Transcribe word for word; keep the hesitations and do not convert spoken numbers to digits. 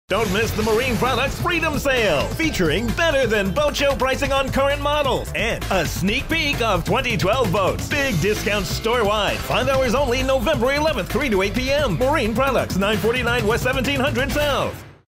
Don't miss the Marine Products Freedom Sale, featuring better than boat show pricing on current models and a sneak peek of twenty twelve boats. Big discounts store-wide. Five hours only November eleventh, three to eight p m Marine Products, nine forty-nine West seventeen hundred South.